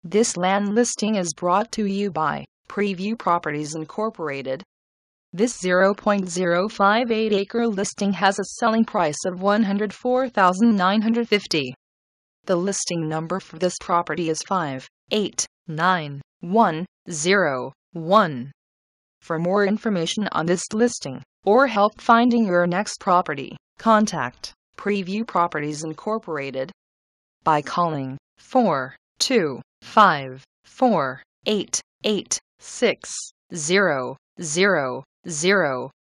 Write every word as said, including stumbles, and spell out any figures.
This land listing is brought to you by Preview Properties Incorporated. This zero point zero five eight acre listing has a selling price of one hundred four thousand nine hundred fifty dollars. The listing number for this property is five eight nine one zero one. For more information on this listing, or help finding your next property, contact Preview Properties Incorporated by calling four two five four eight eight six zero zero zero.